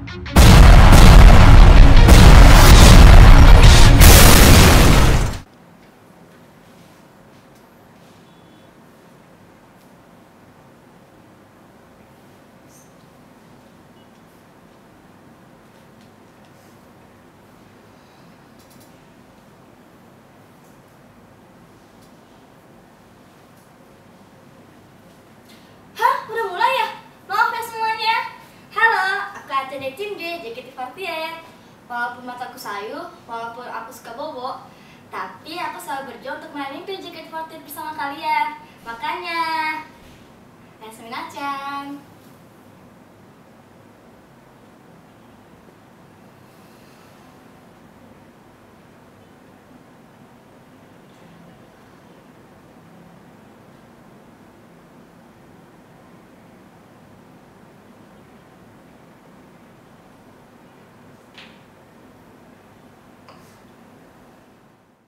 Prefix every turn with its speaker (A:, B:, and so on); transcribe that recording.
A: Udah mulai ya? Maaf ya semuanya. Halo, aku Aca dari tim D, JKT48. Walaupun mataku sayu, walaupun aku suka bobo, tapi aku selalu berjuang untuk meraih mimpi JKT48 bersama kalian. Makanya, Yasmin Acan.